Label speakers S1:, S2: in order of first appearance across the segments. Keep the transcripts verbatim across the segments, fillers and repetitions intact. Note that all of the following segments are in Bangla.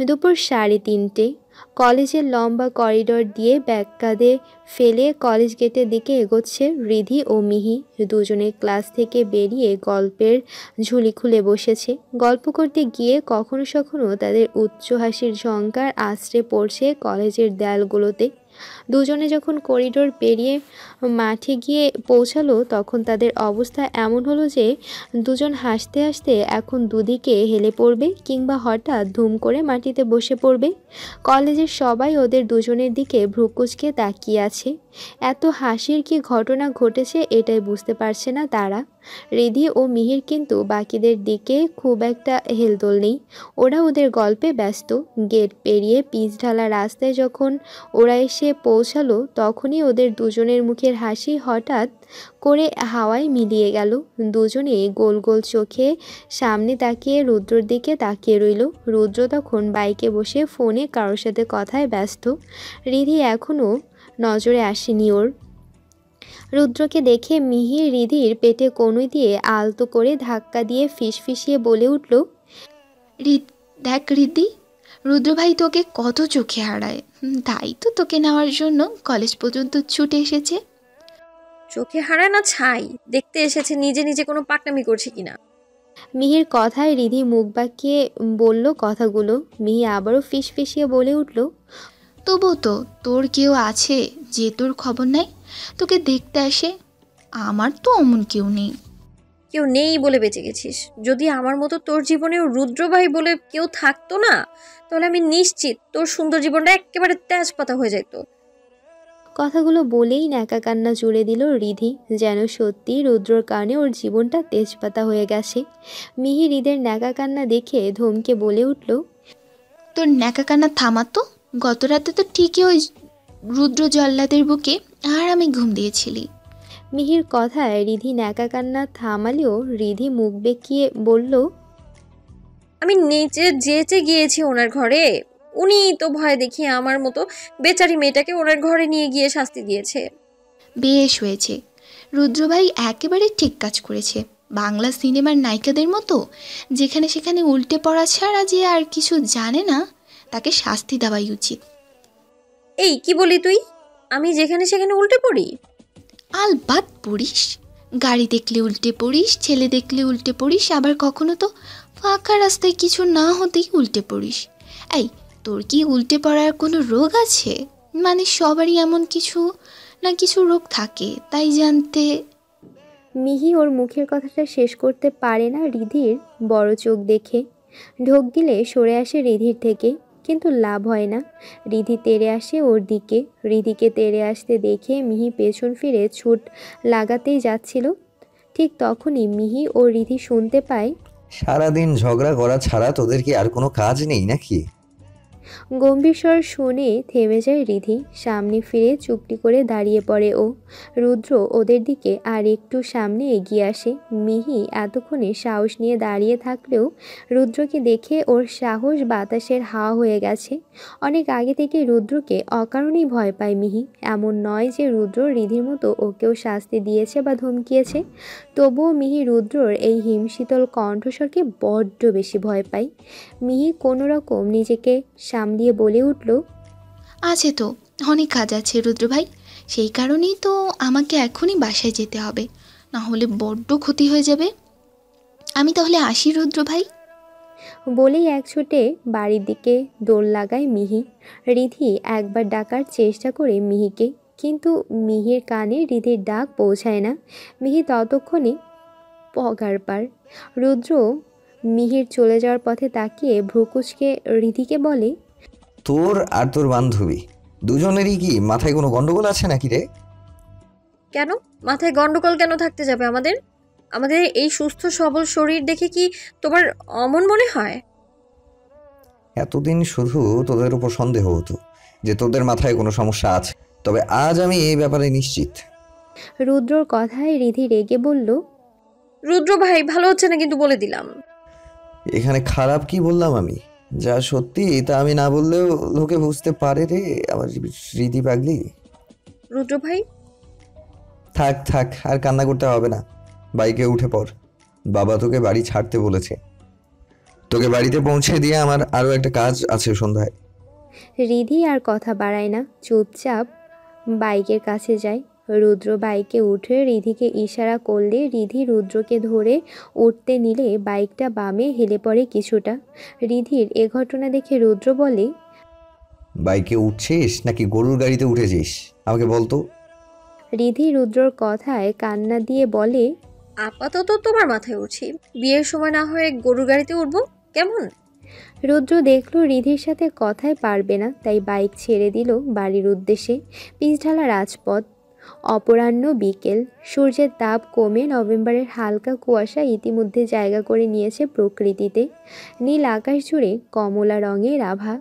S1: দুপুর সাড়ে তিনটে। কলেজের লম্বা করিডোর দিয়ে ব্যাগ কাঁধে ফেলে কলেজ গেটের দিকে এগোচ্ছে রিধি ও মিহি। দুজনে ক্লাস থেকে বেরিয়ে গল্পের ঝুলি খুলে বসেছে। গল্প করতে গিয়ে কখনো সখনো তাদের উচ্চ হাসির ঝংকার আছড়ে পড়ছে কলেজের দেয়ালগুলোতে। দুজনে যখন করিডোর পেরিয়ে মাঠে গিয়ে পৌঁছালো তখন তাদের অবস্থা এমন হলো যে দুজন হাসতে হাসতে এখন দুদিকে হেলে পড়বে কিংবা হঠাৎ ধুম করে মাটিতে বসে পড়বে। কলেজের সবাই ওদের দুজনের দিকে ভ্রুকুচকে তাকিয়ে আছে। এত হাসির কি ঘটনা ঘটেছে এটাই বুঝতে পারছে না তারা। রিধি ও মিহির কিন্তু বাকিদের দিকে খুব একটা হেলদোল নেই। ওরা ওদের গল্পে ব্যস্ত। গেট পেরিয়ে পিচ ঢালা রাস্তায় যখন ওরা এসে পৌঁছালো তখনই ওদের দুজনের মুখের হাসি হঠাৎ করে হাওয়ায় মিলিয়ে গেল। দুজনে গোল গোল চোখে সামনে তাকিয়ে রুদ্রর দিকে তাকিয়ে রইল। রুদ্র তখন বাইকে বসে ফোনে কারোর সাথে কথায় ব্যস্ত। রিধি এখনও নজরে আসেনি ওর। রুদ্রকে দেখে মিহি রিধির পেটে কনুই দিয়ে আলতো করে ধাক্কা দিয়ে ফিসফিসিয়ে বলে উঠল,
S2: রিদ দেখ রিদি, রুদ্র ভাই তোকে কত চোখে হারায়, তাই তো তোকে নেওয়ার জন্য কলেজ পর্যন্ত ছুটে এসেছে।
S3: চোখে হারায় না ছাই, দেখতে এসেছে নিজে নিজে কোনো পাকনামি করছে কিনা।
S1: মিহির কথায় রিধি মুখ বাঁকিয়ে বলল কথাগুলো। মিহি আবারও ফিসফিসিয়ে বলে উঠল,
S2: তবু তো তোর কেউ আছে যে তোর খবর নেয়, তোকে দেখতে আসে। আমার তো অমন কেউ নেই।
S3: কেউ নেই বলে বেঁচে গেছিস। যদি আমার মতো তোর জীবনেও রুদ্র ভাই বলে কেউ থাকতো না, তাহলে আমি নিশ্চিত তোর সুন্দর জীবনটা একেবারে তেজপাতা হয়ে যেত।
S1: কথাগুলো বলেই ন্যাকা কান্না জুড়ে দিল রিধি, যেন সত্যি রুদ্রর কারণে ওর জীবনটা তেজপাতা হয়ে গেছে। মিহি হৃদের ন্যাকা কান্না দেখে ধমকে বলে উঠল,
S2: তোর ন্যাকা কান্না থামাতো। গত রাতে তো ঠিকই ওই রুদ্র জল্লাদের বুকে আর আমি ঘুম দিয়েছিলি।
S1: মিহির কথায় রিধি ন্যাকা কান্না থামালেও রিধি মুখ বেঁকিয়ে বলল,
S3: আমি নিচে যেচে গিয়েছি ওনার ঘরে, উনি তো ভয় দেখিয়ে আমার মতো বেচারি মেয়েটাকে ওনার ঘরে নিয়ে গিয়ে শাস্তি দিয়েছে।
S2: বেশ হয়েছে, রুদ্র ভাই একেবারে ঠিক কাজ করেছে। বাংলা সিনেমার নায়িকাদের মতো যেখানে সেখানে উল্টে পড়া ছাড়া যে আর কিছু জানে না, তাকে শাস্তি দেওয়াই উচিত।
S3: এই কি বলি তুই? আমি যেখানে সেখানে উল্টে পড়ি?
S2: আলবাত পড়িস। গাড়ি দেখলে উল্টে পড়িস, ছেলে দেখলে উল্টে পড়িস, আবার কখনো তো ফাঁকা রাস্তায় কিছু না হতেই উল্টে পড়িস। এই, তোর কি উল্টে পড়ার কোনো রোগ আছে? মানে সবারই এমন কিছু না কিছু রোগ থাকে, তাই জানতে।
S1: মিহি ওর মুখের কথাটা শেষ করতে পারে না রিধির বড় চোখ দেখে। ঢোক গিলে সরে আসে রিধির থেকে, কিন্তু লাভ হয় না। রিধি তেড়ে আসে ওর দিকে। রিধিকে তেড়ে আসতে দেখে মিহি পেছন ফিরে ছুট লাগাতেই যাচ্ছিল। ঠিক তখনই মিহি ও রিধি শুনতে পায়,
S4: সারাদিন ঝগড়া করা ছাড়া তোদের কি আর কোনো কাজ নেই নাকি?
S1: গম্ভীর স্বর শুনে থেমে যায় রিধি। সামনে ফিরে চুপটি করে দাঁড়িয়ে পড়ে ও। রুদ্র ওদের দিকে আর একটু সামনে এগিয়ে আসে। মিহি এতক্ষণে সাহস নিয়ে দাঁড়িয়ে থাকলেও রুদ্রকে দেখে ওর সাহস বাতাসের হাওয়া হয়ে গেছে। অনেক আগে থেকে রুদ্রকে অকারণেই ভয় পায় মিহি। এমন নয় যে রুদ্র রিধির মতো ওকেও শাস্তি দিয়েছে বা ধমকিয়েছে, তবুও মিহি রুদ্রর এই হিমশীতল কণ্ঠস্বরকে বড্ড বেশি ভয় পায়। মিহি কোনো রকম নিজেকে সামলিয়ে বলে উঠল,
S2: আছে তো, অনেক কাজ আছে রুদ্র ভাই, সেই কারণেই তো আমাকে এখনই বাসায় যেতে হবে, না হলে বড্ড ক্ষতি হয়ে যাবে। আমি তাহলে আসি রুদ্র ভাই।
S1: বলেই এক ছুটে বাড়ির দিকে দৌড় লাগায় মিহি। রিধি একবার ডাকার চেষ্টা করে মিহিকে, কিন্তু মিহির কানে রিধির ডাক পৌঁছায় না। মিহি ততক্ষণে পগার পার। রুদ্র মিহির চলে যাওয়ার পথে তাকিয়ে ভ্রুকুচকে রিধিকে বলে,
S4: তোর আর তোর বান্ধবী দুজনেরই কি মাথায় কোনো গন্ডগোল আছে নাকি রে?
S3: কেন মাথায় গন্ডগোল কেন থাকতে যাবে আমাদের? আমাদের এই সুস্থ সবল শরীর দেখে কি তোমার অমন মনে হয়?
S4: এতদিন শুধু তোদের উপর সন্দেহ হতো যে তোদের মাথায় কোনো সমস্যা আছে, তবে আজ আমি এই ব্যাপারে নিশ্চিত।
S1: রুদ্রর কথায় রিধি রেগে বলল,
S3: রুদ্র ভাই ভালো হচ্ছে না কিন্তু বলে দিলাম।
S4: এখানে খারাপ কি বললাম? আমি যা সত্যি তা আমি না বললেও লোকে বুঝতে পারে রে আমার স্মৃতি পাগলি।
S3: রুদ্র ভাই
S4: থাক থাক, আর কান্না করতে হবে না, বাইকে উঠে পড়, বাবা তোকে বাড়ি ছাড়তে বলেছে। তোকে বাড়িতে পৌঁছে দিয়ে আমার আরো একটা কাজ আছে সন্ধ্যায়।
S1: রিধি আর কথা বাড়ায় না, চুপচাপ বাইকের কাছে যায়। রুদ্র বাইকে উঠে রিধিকে ইশারা করলে রিধি রুদ্রকে ধরে উঠতে নিলে বাইকটা বামে হেলে পড়ে কিছুটা। রিধির এ ঘটনা দেখে রুদ্র বলে,
S4: বাইকে উঠছিস নাকি গরুর গাড়িতে উঠেছিস আমাকে বলতো।
S1: রিধি রুদ্রর কথায় কান্না দিয়ে বলে,
S3: আপাতত তোমার মাথায় উঠছি, বিয়ের সময় না হয়ে গরুর গাড়িতে উঠবো কেমন?
S1: রুদ্র দেখল রিধির সাথে কথায় পারবে না, তাই বাইক ছেড়ে দিল বাড়ির উদ্দেশ্যে। পিচঢালা রাজপথ, অপরাহ্ন বিকেল, সূর্যের তাপ কমে নভেম্বরের হালকা কুয়াশা ইতিমধ্যে জায়গা করে নিয়েছে প্রকৃতিতে। নীল আকাশ জুড়ে কমলা রঙের আভা।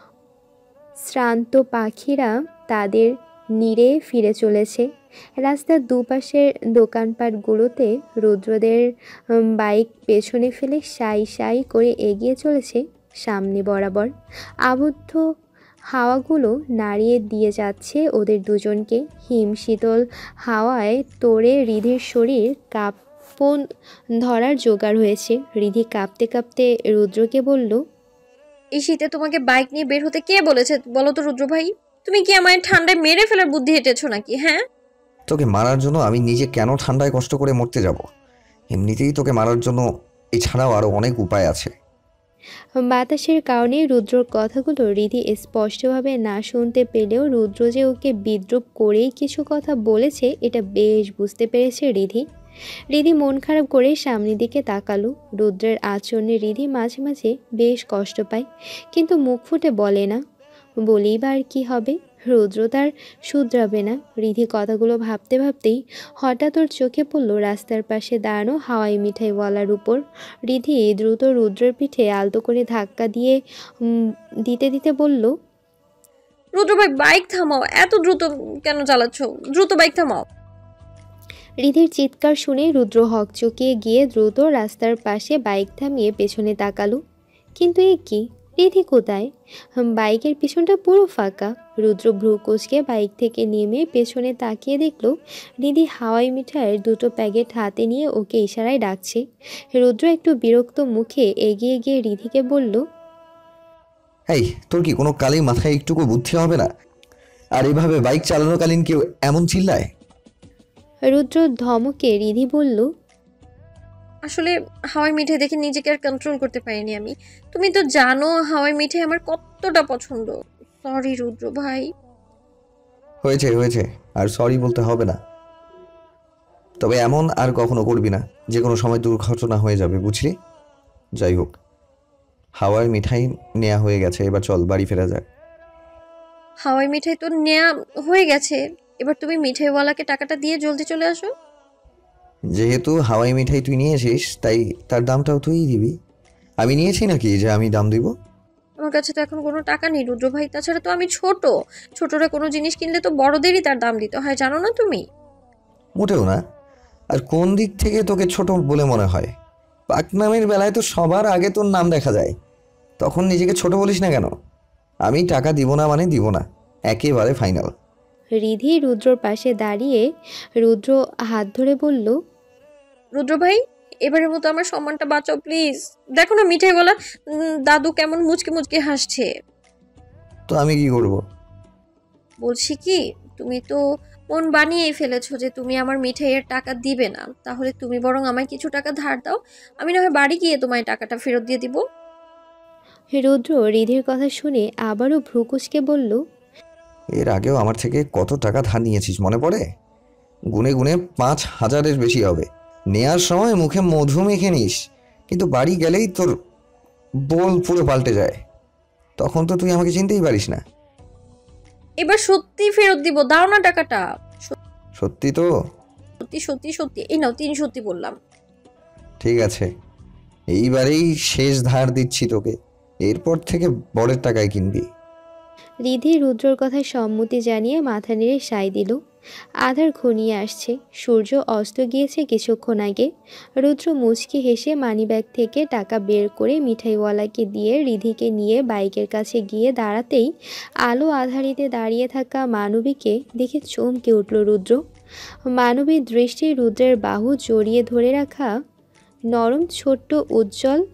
S1: শ্রান্ত পাখিরা তাদের নীড়ে ফিরে চলেছে। রাস্তার দুপাশের দোকানপাটগুলোতে রুদ্রদের বাইক পেছনে ফেলে সাই সাই করে এগিয়ে চলেছে সামনে বরাবর। আবদ্ধ হাওয়াগুলো নাড়িয়ে দিয়ে যাচ্ছে ওদের দুজনকে। হিম শীতল হাওয়ায় তোড়ে রিধির শরীর কাঁপন ধরার জোগাড় হয়েছে। রিধি কাঁপতে কাঁপতে রুদ্রকে বলল,
S3: এই শীতে তোমাকে বাইক নিয়ে বের হতে কে বলেছে বলো তো রুদ্র ভাই? তুমি কি আমায় ঠান্ডায় মেরে ফেলার বুদ্ধি হেঁটেছো নাকি? হ্যাঁ,
S4: তোকে মারার জন্য আমি নিজে কেন ঠান্ডায় কষ্ট করে মরতে যাব? এমনিতেই তোকে মারার জন্য এছাড়াও আরো অনেক উপায় আছে।
S1: বাতাসের কারণে রুদ্রর কথাগুলো রিধি স্পষ্টভাবে না শুনতে পেলেও রুদ্র যে ওকে বিদ্রূপ করেই কিছু কথা বলেছে এটা বেশ বুঝতে পেরেছে রিধি। রিধি মন খারাপ করে সামনের দিকে তাকালো। রুদ্রের আচরণে রিধি মাঝে মাঝে বেশ কষ্ট পায়, কিন্তু মুখ ফুটে বলে না। বলেই বা আর কী হবে? রুদ্র তার শুধরাবে না। রিধি কথাগুলো ভাবতে ভাবতেই হঠাৎ ওর চোখে পড়ল রাস্তার পাশে দাঁড়ানো হাওয়াই মিঠাইওয়ালার উপর। রিধি দ্রুত রুদ্রের পিঠে আলতো করে ধাক্কা দিয়ে দিতে দিতে বলল,
S3: রুদ্র ভাই বাইক থামাও, এত দ্রুত কেন চালাচ্ছ? দ্রুত বাইক থামাও।
S1: রিধির চিৎকার শুনে রুদ্র হকচকিয়ে গিয়ে দ্রুত রাস্তার পাশে বাইক থামিয়ে পেছনে তাকালো। কিন্তু এ কি, রিধি কোথায়? বাইকের পিছনটা পুরো ফাঁকা। রুদ্র ভ্রু কুঁচকে বাইক থেকে নেমে পেছনে তাকিয়ে দেখল রিধি হাওয়াই মিঠাইয়ের দুটো প্যাকেট হাতে নিয়ে ওকে ইশারায় ডাকছে। রুদ্র একটু বিরক্ত মুখে এগিয়ে গিয়ে রিধিকে বলল,
S4: এই তোর কি কোনো কালেই মাথায় একটুকু বুদ্ধি হবে না? আর এভাবে বাইক চালানোকালীন কেউ এমন চিল্লায়?
S1: রুদ্র ধমকে রিধি বলল,
S3: আসলে হাওয়াই মিঠাই দেখে নিজেকে আর কন্ট্রোল করতে পারিনি আমি। তুমি তো জানো হাওয়াই মিঠাই আমার কতটা পছন্দ। সরি রুদ্র ভাই।
S4: হয়েছে হয়েছে, আর সরি বলতে হবে না। তবে এমন আর কখনো করবি না, যে কোনো সময় দুর্ঘটনা হয়ে যাবে, বুঝলি? যাই হোক, হাওয়ার মিঠাই নেওয়া হয়ে গেছে, এবার চল বাড়ি ফেরা যায়।
S3: হাওয়াই মিঠাই তো নেয়া হয়ে গেছে, এবার তুমি মিঠাইওয়ালাকে টাকাটা দিয়ে জলদি চলে আসো।
S4: যেহেতু হাওয়াই মিঠাই তুই নিয়েছিস, তাই তার দামটাও তুইই দিবি। আমি নিয়েছি নাকি যে আমি দাম দিব?
S3: আমার কাছে তো এখন কোনো টাকা নেই রুদ্র ভাই, তাছাড়া তো আমি ছোট। ছোটরা কোনো জিনিস কিনলে তো বড়দেরই তার দাম দিতে হয়, জানো না তুমি?
S4: মোটেও না। আর কোন দিক থেকে তোকে ছোট বলে মনে হয়? পাকনামের বেলায় তো সবার আগে তোর নাম দেখা যায়, তখন নিজেকে ছোট বলিস না কেন? আমি টাকা দিব না মানে দিব না, একেবারে ফাইনাল।
S1: রিধি রুদ্রর পাশে দাঁড়িয়ে রুদ্র হাত ধরে বলল,
S3: রুদ্র ভাই এবারের মতো আমার সম্মানটা বাঁচাও প্লিজ। দেখো না মিঠাইওয়ালা দাদু কেমন মুচকে মুচকে হাসছে।
S4: তো আমি কি করব?
S3: বলছি কি, তুমি তো মন বানিয়েই ফেলেছো যে তুমি আমার মিঠাইয়ের টাকা দিবে না, তাহলে তুমি বরং আমায় কিছু টাকা ধার দাও, আমি না হয় বাড়ি গিয়ে তোমায় টাকাটা ফেরত দিয়ে দিব।
S1: রুদ্র রিধির কথা শুনে আবারও ভ্রুকুচকে বলল,
S4: এর আগেও আমার থেকে কত টাকা ধার নিয়েছিস মনে পড়ে? গুনে গুনে পাঁচ হাজারের বেশি হবে। নেয়ার সময় মুখে মধু মেখে নিস, কিন্তু বাড়ি গেলেই তোর বল পুরো পাল্টে যায়। তখন তো তুই আমাকে চিনতেই পারিস না।
S3: এবার সত্যি ফেরত দিব, দাও না টাকাটা।
S4: সত্যি তো?
S3: সত্যি সত্যি সত্যি, এই নাও তিন সত্যি বললাম।
S4: ঠিক আছে, এইবারেই শেষ ধার দিচ্ছি তোকে, এরপর থেকে বরের টাকায় কিনবি।
S1: রিধি রুদ্রর কথায় সম্মতি জানিয়ে মাথা নেড়ে সায় দিল। আধার ঘনিয়ে আসছে, সূর্য অস্ত গিয়েছে কিছুক্ষণ আগে। রুদ্র মুচকি হেসে মানিব্যাগ থেকে টাকা বের করে মিঠাইওয়ালাকে দিয়ে রিধিকে নিয়ে বাইকের কাছে গিয়ে দাঁড়াতেই আলো আধারিতে দাঁড়িয়ে থাকা মানবীকে দেখে চমকে উঠল রুদ্র। মানবীর দৃষ্টি রুদ্রের বাহু জড়িয়ে ধরে রাখা নরম ছোট্ট উজ্জ্বল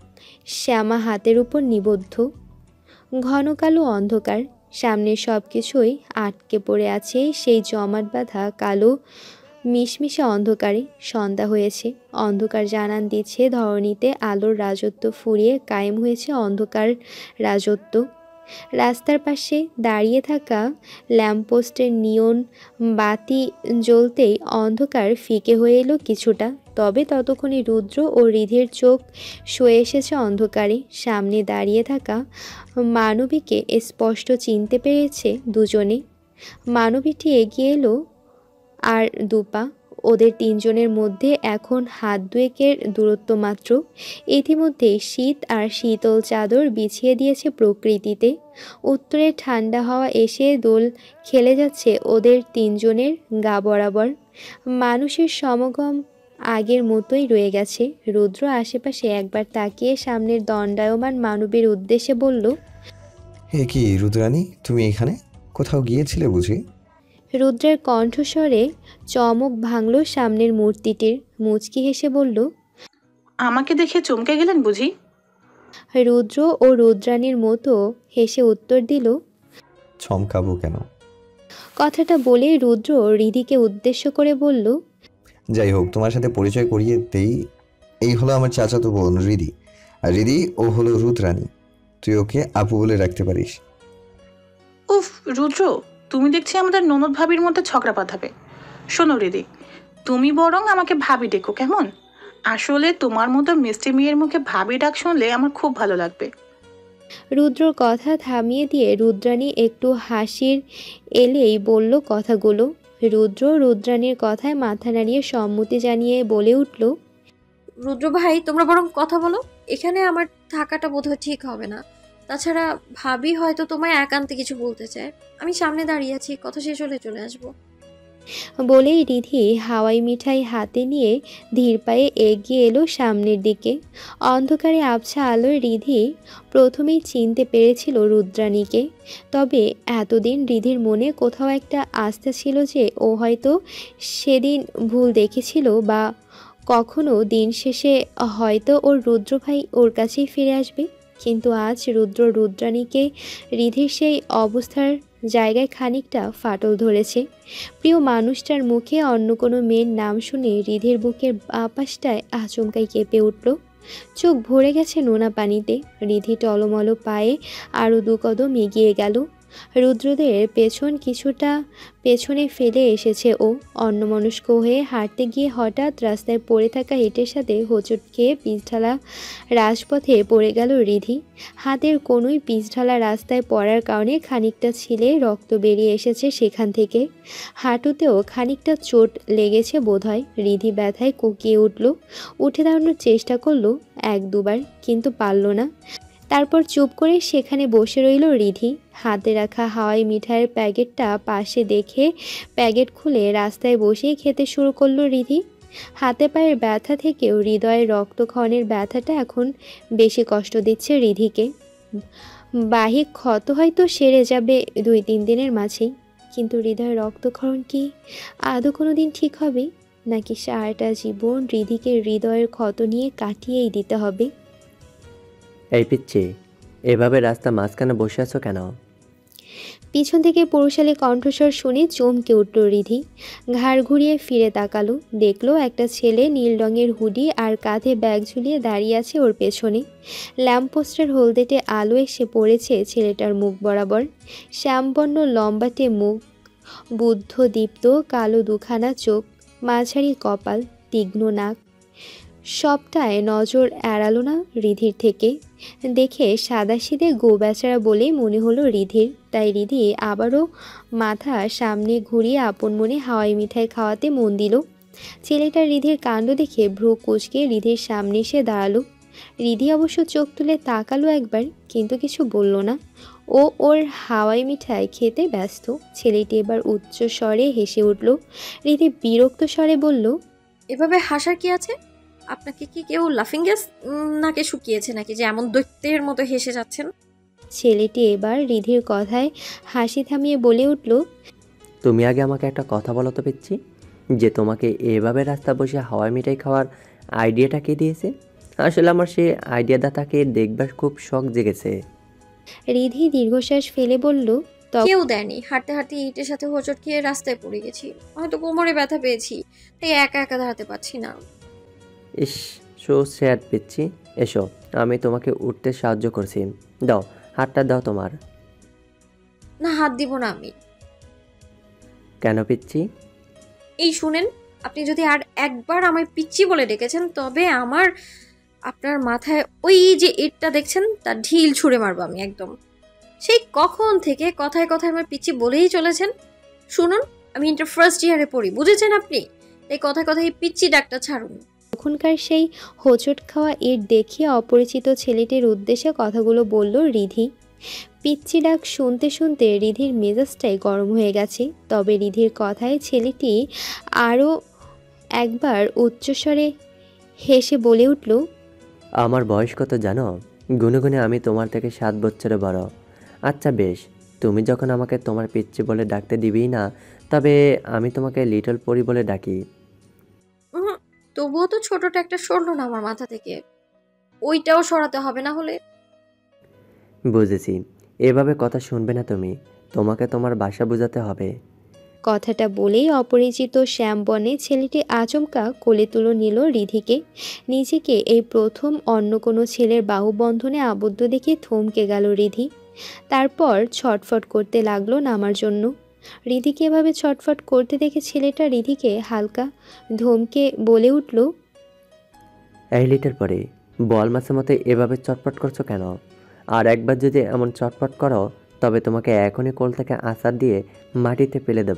S1: শ্যামা হাতের উপর নিবদ্ধ। ঘন কালো অন্ধকার, সামনে সব কিছুই আটকে পড়ে আছে সেই জমাট বাঁধা কালো মিশমিশে অন্ধকারে। সন্ধ্যা হয়েছে, অন্ধকার জানান দিচ্ছে ধরণীতে আলোর রাজত্ব ফুরিয়ে কায়েম হয়েছে অন্ধকার রাজত্ব। রাস্তার পাশে দাঁড়িয়ে থাকা ল্যাম্পপোস্টের নিয়ন বাতি জ্বলতেই অন্ধকার ফিকে হয়ে এলো কিছুটা। তবে ততক্ষণে রুদ্র ও রিধির চোখ সয়ে এসেছে অন্ধকারে। সামনে দাঁড়িয়ে থাকা মানবীকে স্পষ্ট চিনতে পেরেছে দুজনে। মানবীটি এগিয়ে এলো আর দুপা। ওদের তিনজনের মধ্যে এখন হাত দুয়েকের দূরত্ব মাত্র। ইতিমধ্যে শীত আর শীতল চাদর বিছিয়ে দিয়েছে প্রকৃতিতে। উত্তরে ঠান্ডা হাওয়া এসে দোল খেলে যাচ্ছে ওদের তিনজনের গা বরাবর। মানুষের সমাগম আগের মতোই রয়ে গেছে। রুদ্র আশেপাশে একবার তাকিয়ে সামনের দণ্ডায়মান মানবীর উদ্দেশ্যে বলল,
S4: হে কি রুদ্রাণী, তুমি এখানে? কোথাও গিয়েছিলে বুঝি?
S1: রুদ্রের কণ্ঠস্বরে চমক ভাঙল সামনের মূর্তিটির। মুচকি হেসে বলল,
S5: আমাকে দেখে চমকে গেলেন বুঝি?
S1: রুদ্র ও রুদ্রাণীর মতো হেসে উত্তর দিল,
S4: চমকাবো কেন?
S1: কথাটা বলে রুদ্র রিধিকে উদ্দেশ্য করে বলল,
S4: যাই হোক, তোমার সাথে পরিচয় করিয়ে দেই। এই হলো আমার চাচাতো বোন রিধি, আর রিধি ও হলো রুদ্রাণী। তুই ওকে আপু বলে রাখতে পারিস।
S5: উফ রুদ্র, তুমি দেখছি আমাদের ননদ ভাবির মধ্যে ঝগড়া বাঁধাবে। শোনো রিদি, তুমি বরং আমাকে ভাবি ডেকো কেমন? আসলে তোমার মতো মিষ্টি মেয়ের মুখে ভাবি ডাক শুনলে আমার খুব ভালো লাগবে।
S1: রুদ্রর কথা থামিয়ে দিয়ে রুদ্রাণী একটু হাসির এলেই বলল কথাগুলো। রুদ্র রুদ্রাণীর কথায় মাথা নাড়িয়ে সম্মতি জানিয়ে বলে উঠল,
S3: রুদ্র ভাই, তোমরা বরং কথা বলো। এখানে আমার থাকাটা বোধহয় ঠিক হবে না। তাছাড়া ভাবি হয়তো তোমায় একান্তে কিছু বলতে চায়। আমি সামনে দাঁড়িয়ে আছি, কথা শেষ হলে চলে আসবো।
S1: বলেই রিধি হাওয়াই মিঠাই হাতে নিয়ে ধীর পায়ে এগিয়ে এলো সামনের দিকে। অন্ধকারে আবছা আলোয় রিধি প্রথমেই চিনতে পেরেছিল রুদ্রাণীকে। তবে এতদিন রিধির মনে কোথাও একটা আস্থা ছিল যে ও হয়তো সেদিন ভুল দেখেছিল, বা কখনো দিন শেষে হয়তো ওর রুদ্র ভাই ওর কাছেই ফিরে আসবে। কিন্তু আজ রুদ্র রুদ্রাণীকে রিধির সেই অবস্থার জায়গায় খানিকটা ফাটল ধরেছে। প্রিয় মানুষটার মুখে অন্য কোনো মেয়ের নাম শুনে রিধির বুকের বাপাসটায় আচমকাই কেঁপে উঠল। চোখ ভরে গেছে নোনা পানিতে। রিধি টলমল পায়ে আরও দু কদম এগিয়ে গেল। রুদ্রদের পেছন কিছুটা পেছনে ফেলে এসেছে ও। অন্যমনস্ক হয়ে হাঁটতে গিয়ে হঠাৎ রাস্তায় পড়ে থাকা ইটের সাথে হোঁচট খেয়ে পিচঢালা রাজপথে পড়ে গেল রিধি। হাতের কোনোই পিচঢালা রাস্তায় পড়ার কারণে খানিকটা ছিলে রক্ত বেরিয়ে এসেছে সেখান থেকে। হাঁটুতেও খানিকটা চোট লেগেছে বোধহয়। রিধি ব্যথায় কুকিয়ে উঠল। উঠে দাঁড়ানোর চেষ্টা করলো এক দুবার, কিন্তু পারল না। তারপর চুপ করে সেখানে বসে রইল রিধি। হাতে রাখা হাওয়াই মিঠাইয়ের প্যাকেটটা পাশে দেখে প্যাকেট খুলে রাস্তায় বসেই খেতে শুরু করলো রিধি। হাতে পায়ের ব্যথা থেকেও হৃদয়ের রক্তক্ষরণের ব্যথাটা এখন বেশি কষ্ট দিচ্ছে রিধিকে। বাহিক ক্ষত হয়তো সেরে যাবে দুই তিন দিনের মাঝেই, কিন্তু হৃদয়ের রক্তক্ষরণ কি আদৌ কোনো দিন ঠিক হবে, নাকি সারাটা জীবন রিধিকে হৃদয়ের ক্ষত নিয়ে কাটিয়েই দিতে হবে?
S6: এই পিচ্ছি, এভাবে রাস্তা মাঝখানে বসে আছো কেন?
S1: পিছন থেকে পুরুষালী কণ্ঠস্বর শুনে চমকে উঠল রিধি। ঘাড় ঘুরিয়ে ফিরে তাকালো, দেখলো একটা ছেলে নীল রঙের হুডি আর কাঁধে ব্যাগ ঝুলিয়ে দাঁড়িয়ে আছে ওর পেছনে। ল্যাম্পপোস্টের হলদেটে আলো এসে পড়েছে ছেলেটার মুখ বরাবর। শ্যামবর্ণ লম্বাটে মুখ, বুদ্ধদীপ্ত কালো দুখানা চোখ, মাঝারি কপাল, তীক্ষ্ণ নাক। সবটায় নজর এড়ালো না রিধির থেকে। দেখে সাদাসিধে গো বেচারা বলেই মনে হলো রিধির। তাই রিধি আবারও মাথা সামনে ঘুরিয়ে আপন মনে হাওয়াই মিঠাই খাওয়াতে মন দিল। ছেলেটা রিধির কাণ্ড দেখে ভ্রু কুঁচকে রিধির সামনে এসে দাঁড়ালো। রিধি অবশ্য চোখ তুলে তাকালো একবার, কিন্তু কিছু বলল না। ও ওর হাওয়াই মিঠাই খেতে ব্যস্ত। ছেলেটি এবার উচ্চ স্বরে হেসে উঠল। রিধি বিরক্ত স্বরে বলল,
S3: এভাবে হাসার কি আছে? আপনাকে কি কেউ লাফিং গ্যাস নাকে শুকিয়েছে নাকি যে এমন দৈত্যের মতো হেসে যাচ্ছেন?
S1: ছেলেটি এবার রিধির কথায় হাসি থামিয়ে বলে উঠল,
S6: তুমি আগে আমাকে একটা কথা বলো তো পিচ্ছি, যে তোমাকে এভাবে রাস্তা বসে হাওয়াই মিঠাই খাওয়ার আইডিয়াটা কে দিয়েছে? আসলে আমার সেই আইডিয়াদাতাকে দেখবার খুব শখ জেগেছে।
S1: রিধি দীর্ঘশ্বাস ফেলে বলল,
S3: কেউ দেয়নি, হাঁটতে হাঁটতে ইটের সাথে হোঁচট খেয়ে রাস্তায় পড়ে গেছি। হয়তো কোমরে ব্যথা পেয়েছি, তাই একা একা দাঁড়াতে পারছি না।
S6: ইস, সো স্যাড পিচ্ছি। এসো, আমি তোমাকে উঠতে সাহায্য করছি। দাও, হাতটা দাও তোমার।
S3: না, হাত দিব না আমি।
S6: কেন পিচ্ছি?
S3: এই শুনেন, আপনি যদি আর একবার আমায় পিচ্চি বলে ডেকেছেন, তবে আমার আপনার মাথায় ওই যে ইটটা দেখছেন তার ঢিল ছুঁড়ে মারবো আমি একদম। সেই কখন থেকে কথায় কথায় আমার পিচ্চি বলেই চলেছেন। শুনুন, আমি ইন্টার ফার্স্ট ইয়ারে পড়ি, বুঝেছেন আপনি? তাই কথায় কথায় পিচ্চি ডাকটা ছাড়ুন।
S1: তখনকার সেই হোঁচট খাওয়া ইট দেখিয়ে অপরিচিত ছেলেটির উদ্দেশ্যে কথাগুলো বলল রিধি। পিচ্চি ডাক শুনতে শুনতে রিধির মেজাজটাই গরম হয়ে গেছে। তবে রিধির কথায় ছেলেটি আরও একবার উচ্চস্বরে হেসে বলে উঠল,
S6: আমার বয়স কত জানো? গুনে আমি তোমার থেকে সাত বছরে বড়। আচ্ছা বেশ, তুমি যখন আমাকে তোমার পিচ্চি বলে ডাকতে দিবেই না, তবে আমি তোমাকে লিটল পরি বলে ডাকি।
S3: উহুম, তবুও তো ছোটটা একটা সরলো না আমার মাথা থেকে। ওইটাও সরাতে হবে না হলে।
S6: বুঝেছি, এভাবে কথা শুনবে না তুমি। তোমাকে তোমার বাসা বোঝাতে হবে।
S1: কথাটা বলেই অপরিচিত শ্যামবনে ছেলেটি আচমকা কোলে তুলে নিল রিধিকে। নিজেকে এই প্রথম অন্য কোনো ছেলের বাহুবন্ধনে আবদ্ধ দেখে থমকে গেল রিধি। তারপর ছটফট করতে লাগলো নামার জন্য। রিধিকে এভাবে ছটফট করতে দেখে ছেলেটা রিধিকে হালকা ধমকে বলে উঠল,
S6: এই লিটার পরে বল মাছের মতো এভাবে চটপট করছো কেন? আর একবার যদি এমন চটপট করো, তবে তোমাকে এখনই কোল থেকে আছাড় দিয়ে মাটিতে ফেলে দেব।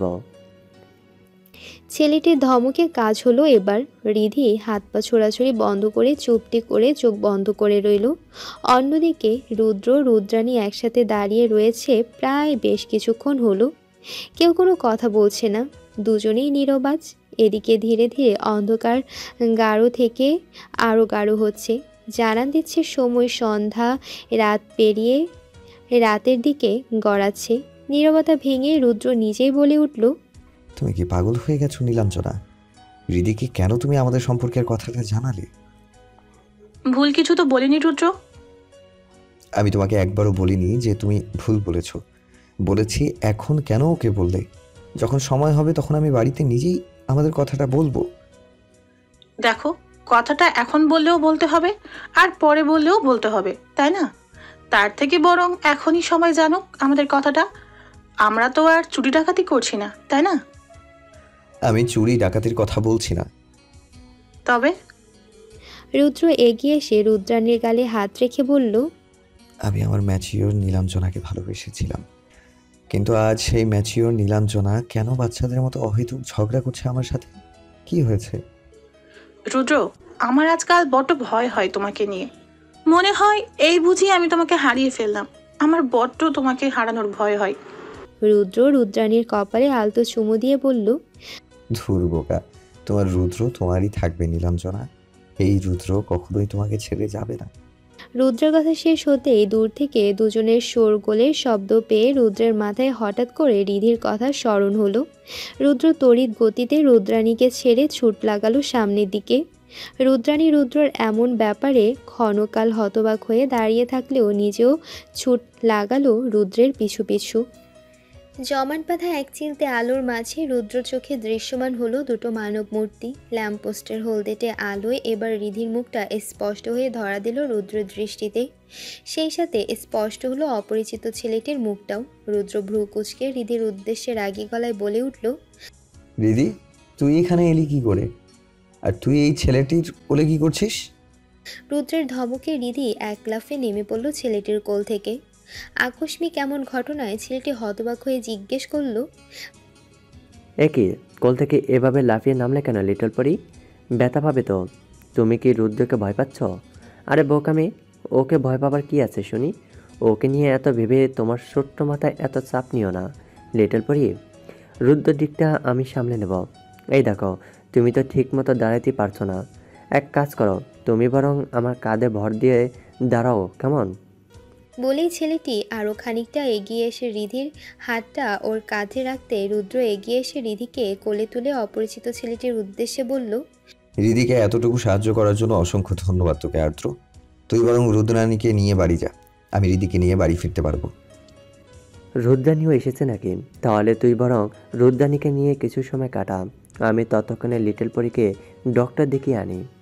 S1: ছেলেটির ধমকে কাজ হলো এবার। রিধি হাত পা ছোড়াছুড়ি বন্ধ করে চুপটি করে চোখ বন্ধ করে রইল। অন্যদিকে রুদ্র রুদ্রাণী একসাথে দাঁড়িয়ে রয়েছে প্রায় বেশ কিছুক্ষণ হলো। কেউ কোনো কথা বলছে না, দুজনেই নীরবাজ। এদিকে ধীরে ধীরে অন্ধকার গাঢ় থেকে আরও গাঢ় হচ্ছে, জানান দিচ্ছে সময় সন্ধ্যা, রাত পেরিয়ে রাতের দিকে গড়াচ্ছে। নীরবতা ভেঙে রুদ্র নিজেই বলে উঠল,
S4: তুমি কি পাগল হয়ে গেছো নীলাঞ্জনা? রিদিকে কেন তুমি আমাদের সম্পর্কের কথাটা জানালে?
S5: ভুল কিছু তো বলিনি রুদ্র।
S4: আমি তোমাকে একবারও বলিনি যে তুমি ভুল বলেছ। বলেছি এখন কেন ওকে বললে? যখন সময় হবে তখন আমি বাড়িতে নিজেই আমাদের কথাটা বলবো।
S5: দেখো, কথাটা এখন বললেও বলতে হবে, আর পরে বললেও বলতে হবে, তাই না? তার থেকে বরং এখনই সবাই জানুক আমাদের কথাটা। আমরা তো আর চুরি ডাকাতি করছি না, তাই না?
S4: আমি চুরি ডাকাতির কথা বলছি না।
S5: তবে
S1: রুদ্র এগিয়ে এসে রুদ্রাণীর গালে হাত রেখে বলল,
S4: আমি আমার ম্যাচিওর নীলাঞ্জনাকে ভালোবেসেছিলাম, কিন্তু আজ সেই ম্যাচিওর নীলাঞ্জনা কেন বাচ্চাদের মতো অহেতুক ঝগড়া করছে আমার সাথে? কি হয়েছে?
S5: রুদ্র, আমার আজকাল বড্ড ভয় হয় তোমাকে নিয়ে। মনে হয় এই বুঝি আমি তোমাকে হারিয়ে ফেললাম। আমার বড্ড তোমাকে হারানোর ভয় হয়।
S1: রুদ্র রুদ্রাণীর কপালে আলতো চুমু দিয়ে বলল,
S4: ধুর বোকা, তোমার রুদ্র তোমারই থাকবে নীলাঞ্জনা। এই রুদ্র কখনোই তোমাকে ছেড়ে যাবে না।
S1: রুদ্রের কথা শেষ হতেই দূর থেকে দুজনের শোরগোলের শব্দ পেয়ে রুদ্রের মাথায় হঠাৎ করে রিধির কথা স্মরণ হলো। রুদ্র তড়িৎ গতিতে রুদ্রাণীকে ছেড়ে ছুট লাগালো সামনের দিকে। রুদ্রাণী রুদ্রর এমন ব্যাপারে ক্ষণকাল হতবাক হয়ে দাঁড়িয়ে থাকলেও নিজেও ছুট লাগালো রুদ্রের পিছু পিছু। জমাট বাঁধা এক চিলতে আলোর মাঝে রুদ্র চোখে দৃশ্যমান হলো দুটো মানব মূর্তি। ল্যাম্পপোস্টের হলদেটে আলোয় এবার রিধির মুখটা স্পষ্ট হয়ে ধরা দিল রুদ্রের দৃষ্টিতে। সেই সাথে স্পষ্ট হলো অপরিচিত ছেলেটির মুখটাও। রুদ্র ভ্রু কুঁচকে রিধির উদ্দেশ্যে রাগী গলায় বলে উঠল,
S4: রিদি, তুই এখানে এলি কি করে? আর তুই এই ছেলেটির কোলে কি করছিস?
S1: রুদ্রের ধমকে রিধি এক লাফে নেমে পড়ল ছেলেটির কোল থেকে। আকস্মিক এমন ঘটনায় ছেলেটি হতবাক হয়ে জিজ্ঞেস করল,
S6: একই কোল থেকে এভাবে লাফিয়ে নামলে কেন লিটল পরি? ব্যথা পাবে তো। তুমি কি রুদ্রকে ভয় পাচ্ছ? আরে বোকামি, ওকে ভয় পাবার কি আছে শুনি? ওকে নিয়ে এত ভেবে তোমার ছোট্ট মাথায় এত চাপ নিও না লিটল পরি। রুদ্র দিকটা আমি সামলে নেব। এই দেখো, তুমি তো ঠিক মতো দাঁড়াইতে পারছো না। এক কাজ করো, তুমি বরং আমার কাঁধে ভর দিয়ে দাঁড়াও, কেমন?
S1: বলেই ছেলেটি আরও খানিকটা এগিয়ে এসে রিধির হাতটা ওর কাঁধে রাখতে রুদ্র এগিয়ে এসে রিধিকে কোলে তুলে অপরিচিত ছেলেটির উদ্দেশ্যে বলল,
S4: রিদিকে এতটুকু সাহায্য করার জন্য অসংখ্য ধন্যবাদ তোকে আর্দ্র। তুই বরং রুদ্রানীকে নিয়ে বাড়ি যা, আমি রিদিকে নিয়ে বাড়ি ফিরতে পারবো।
S6: রুদ্রানীও এসেছে নাকি? তাহলে তুই বরং রুদ্রানীকে নিয়ে কিছু সময় কাটা, আমি ততক্ষণে লিটল পরীকে ডক্টর দেখিয়ে আনি।